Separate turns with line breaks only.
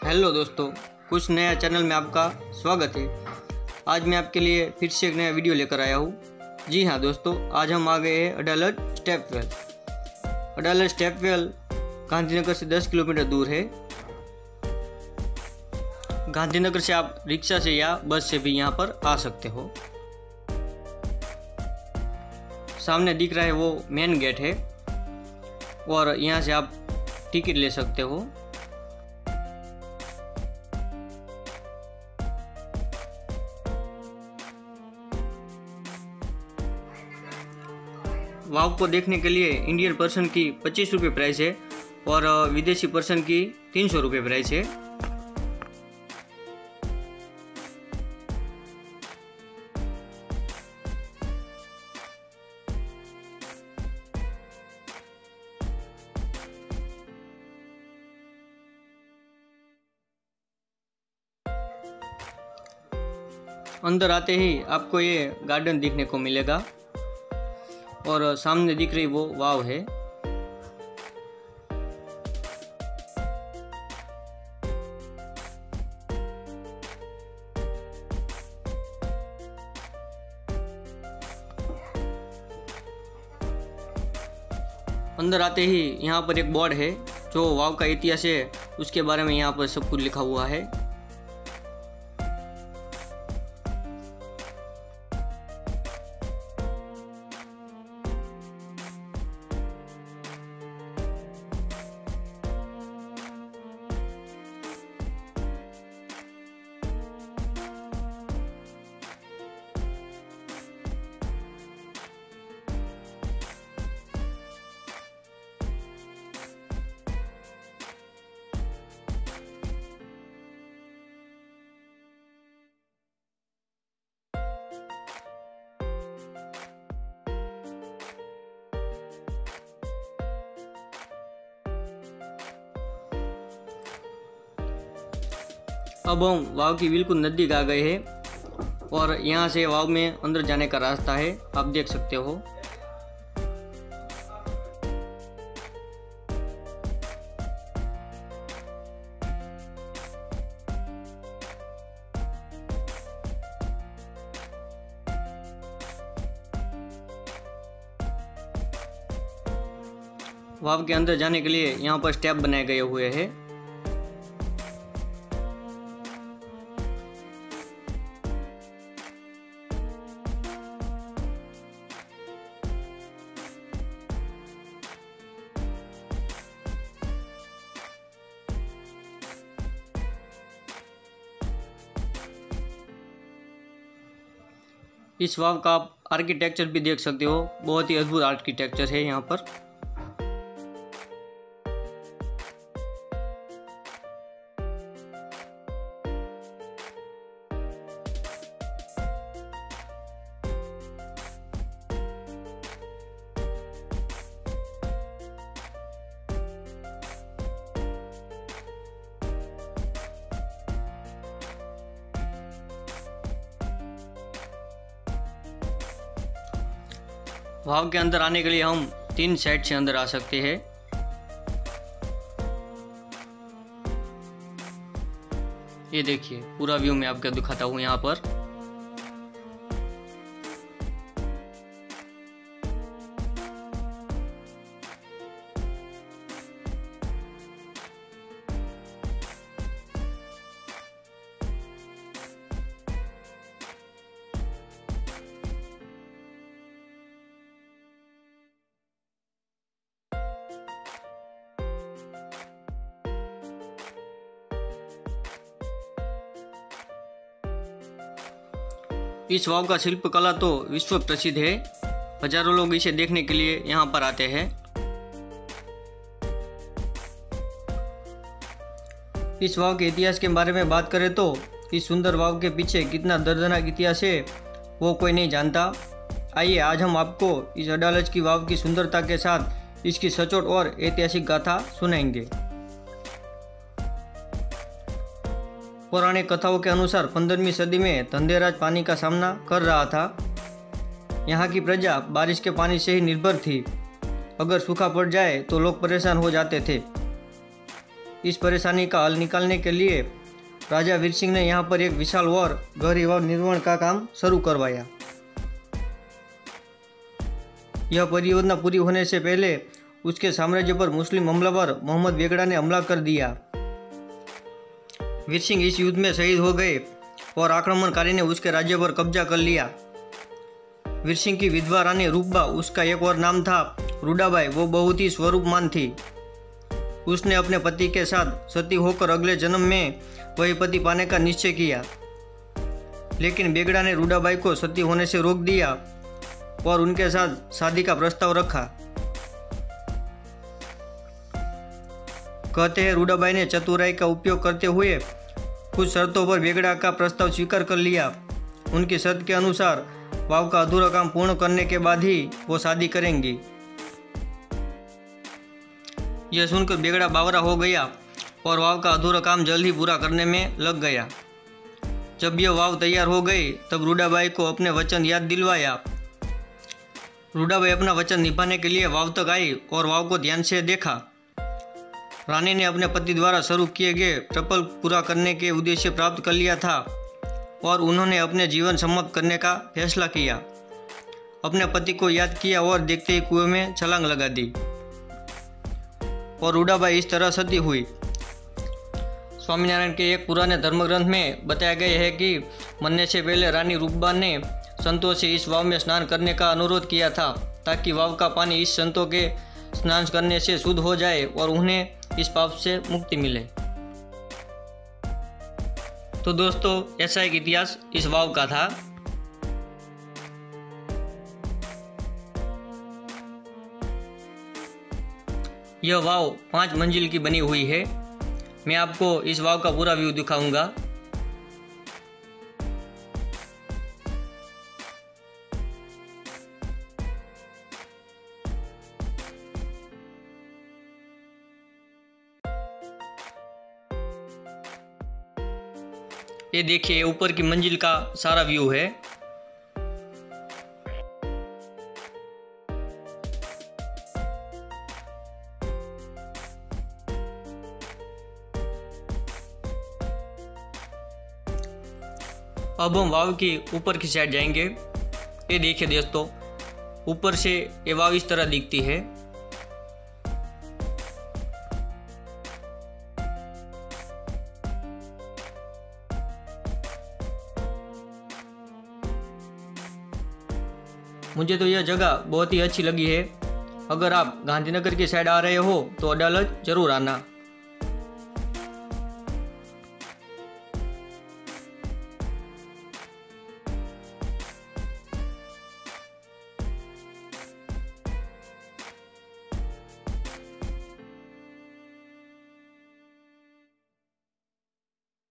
Hello दोस्तों, कुछ नया चैनल में आपका स्वागत है। आज मैं आपके लिए फिर से एक नया वीडियो लेकर आया हूँ। जी हाँ दोस्तों, आज हम आ गए हैं अडालज स्टेपवेल। अडालज स्टेपवेल गांधीनगर से 10 किलोमीटर दूर है। गांधीनगर से आप रिक्शा से या बस से भी यहाँ पर आ सकते हो। सामने दिख रहा है वो मेन गेट है और यहाँ से आप टिकट ले सकते हो। वाव को देखने के लिए इंडियन पर्सन की 25 रुपये प्राइस है और विदेशी पर्सन की 300 रुपये प्राइस है। अंदर आते ही आपको ये गार्डन दिखने को मिलेगा और सामने दिख रही वो वाव है। अंदर आते ही यहाँ पर एक बोर्ड है जो वाव का इतिहास है, उसके बारे में यहाँ पर सब कुछ लिखा हुआ है। अब हम वाव की बिल्कुल नज़दीक आ गए हैं और यहाँ से वाव में अंदर जाने का रास्ता है, आप देख सकते हो। वाव के अंदर जाने के लिए यहाँ पर स्टेप बनाए गए हुए हैं। इस वाव का आप आर्किटेक्चर भी देख सकते हो, बहुत ही अद्भुत आर्किटेक्चर है यहाँ पर। वाव के अंदर आने के लिए हम 3 साइड से अंदर आ सकते हैं। ये देखिए, पूरा व्यू मैं आपको दिखाता हूँ यहाँ पर। इस वाव का शिल्पकला तो विश्व प्रसिद्ध है। हजारों लोग इसे देखने के लिए यहाँ पर आते हैं। इस वाव के इतिहास के बारे में बात करें तो इस सुंदर वाव के पीछे कितना दर्दनाक इतिहास है वो कोई नहीं जानता। आइए आज हम आपको इस अडालज की वाव की सुंदरता के साथ इसकी सचोट और ऐतिहासिक गाथा सुनाएंगे। पौराणिक कथाओं के अनुसार 15वीं सदी में धनदेराज पानी का सामना कर रहा था। यहाँ की प्रजा बारिश के पानी से ही निर्भर थी। अगर सूखा पड़ जाए तो लोग परेशान हो जाते थे। इस परेशानी का हल निकालने के लिए राजा वीर सिंह ने यहाँ पर एक विशाल और गहरी वाव निर्माण का काम शुरू करवाया। यह परियोजना पूरी होने से पहले उसके साम्राज्य पर मुस्लिम हमलावर मोहम्मद बेगड़ा ने हमला कर दिया। वीर सिंह इस युद्ध में शहीद हो गए और आक्रमणकारी ने उसके राज्य पर कब्जा कर लिया। वीर सिंह की विधवा रानी रूपबा, उसका एक और नाम था रूडाबाई, वो बहुत ही स्वरूपमान थी। उसने अपने पति के साथ सती होकर अगले जन्म में वही पति पाने का निश्चय किया, लेकिन बेगड़ा ने रूडाबाई को सती होने से रोक दिया और उनके साथ शादी का प्रस्ताव रखा। कहते हैं रूडाबाई ने चतुराई का उपयोग करते हुए कुछ शर्तों पर बेगड़ा का प्रस्ताव स्वीकार कर लिया। उनकी शर्त के अनुसार वाव का अधूरा काम पूर्ण करने के बाद ही वो शादी करेंगी। यह सुनकर बेगड़ा बावरा हो गया और वाव का अधूरा काम जल्द ही पूरा करने में लग गया। जब यह वाव तैयार हो गई तब रूडाबाई को अपने वचन याद दिलवाया। रूडाबाई अपना वचन निभाने के लिए वाव तक आई और वाव को ध्यान से देखा। रानी ने अपने पति द्वारा शुरू किए गए प्रकल्प पूरा करने के उद्देश्य प्राप्त कर लिया था और उन्होंने अपने जीवन समाप्त करने का फैसला किया। अपने पति को याद किया और देखते ही कुएं में छलांग लगा दी और रूडाबाई इस तरह सती हुई। स्वामीनारायण के एक पुराने धर्मग्रंथ में बताया गया है कि मरने से पहले रानी रूपबा ने संतों से इस वाव में स्नान करने का अनुरोध किया था ताकि वाव का पानी इस संतों के स्नान करने से शुद्ध हो जाए और उन्हें इस पाप से मुक्ति मिले। तो दोस्तों, ऐसा एक इतिहास इस वाव का था। यह वाव 5 मंजिल की बनी हुई है। मैं आपको इस वाव का पूरा व्यू दिखाऊंगा। ये देखिए ऊपर की मंजिल का सारा व्यू है। अब हम वाव की ऊपर की साइड जाएंगे। ये देखिए दोस्तों, ऊपर से ये वाव इस तरह दिखती है। मुझे तो यह जगह बहुत ही अच्छी लगी है। अगर आप गांधीनगर की साइड आ रहे हो तो अडालज जरूर आना।